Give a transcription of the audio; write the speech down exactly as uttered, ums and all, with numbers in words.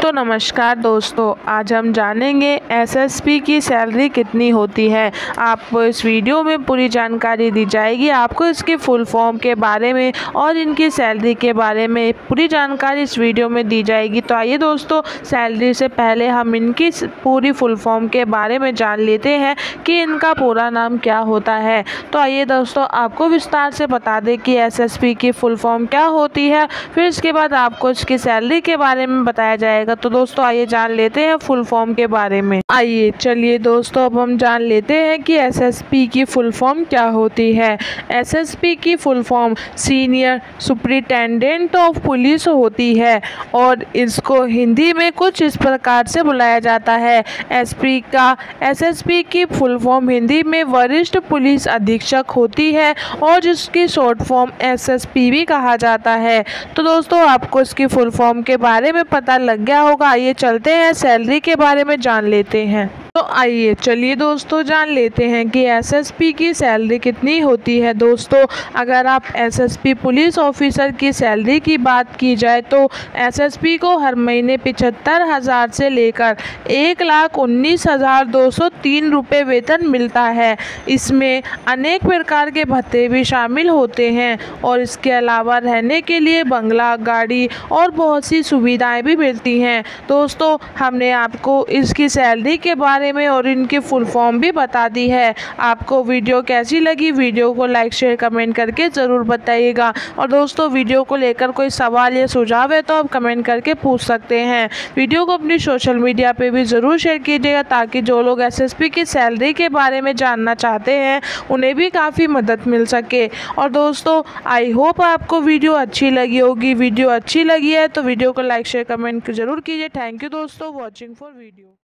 तो नमस्कार दोस्तों, आज हम जानेंगे एसएसपी की सैलरी कितनी होती है। आपको इस वीडियो में पूरी जानकारी दी जाएगी। आपको इसके फुल फॉर्म के बारे में और इनकी सैलरी के बारे में पूरी जानकारी इस वीडियो में दी जाएगी। तो आइए दोस्तों, सैलरी से पहले हम इनकी पूरी फुल फॉर्म के बारे में जान लेते हैं कि इनका पूरा नाम क्या होता है। तो आइए दोस्तों, आपको विस्तार से बता दें कि एसएसपी की फुल फॉर्म क्या होती है, फिर इसके बाद आपको इसकी सैलरी के बारे में बताया जाएगा। तो दोस्तों आइए जान लेते हैं फुल फॉर्म के बारे में। आइए चलिए दोस्तों, अब हम जान लेते हैं कि एसएसपी की फुल फॉर्म क्या होती है। एसएसपी की full form senior superintendent of police होती है और इसको हिंदी में कुछ इस प्रकार से बुलाया जाता है। एसपी का एसएसपी की फुल फॉर्म हिंदी में वरिष्ठ पुलिस अधीक्षक होती है और जिसकी शॉर्ट फॉर्म एसएसपी भी कहा जाता है। तो दोस्तों आपको इसकी फुल फॉर्म के बारे में पता लग गया होगा। आइए चलते हैं सैलरी के बारे में जान लेते हैं। तो आइए चलिए दोस्तों, जान लेते हैं कि एसएसपी की सैलरी कितनी होती है। दोस्तों अगर आप एसएसपी पुलिस ऑफिसर की सैलरी की बात की जाए तो एसएसपी को हर महीने पिछहत्तर हज़ार से लेकर एक लाख उन्नीस हज़ार दो सौ तीन रुपये वेतन मिलता है। इसमें अनेक प्रकार के भत्ते भी शामिल होते हैं और इसके अलावा रहने के लिए बंगला, गाड़ी और बहुत सी सुविधाएं भी मिलती हैं। दोस्तों हमने आपको इसकी सैलरी के बारे में और इनकी फुल फॉर्म भी बता दी है। आपको वीडियो कैसी लगी, वीडियो को लाइक शेयर कमेंट करके ज़रूर बताइएगा। और दोस्तों वीडियो को लेकर कोई सवाल या सुझाव है तो आप कमेंट करके पूछ सकते हैं। वीडियो को अपनी सोशल मीडिया पे भी ज़रूर शेयर कीजिएगा ताकि जो लोग एसएसपी की सैलरी के बारे में जानना चाहते हैं उन्हें भी काफ़ी मदद मिल सके। और दोस्तों आई होप आपको वीडियो अच्छी लगी होगी। वीडियो अच्छी लगी है तो वीडियो को लाइक शेयर कमेंट ज़रूर कीजिए। थैंक यू दोस्तों वॉचिंग फॉर वीडियो।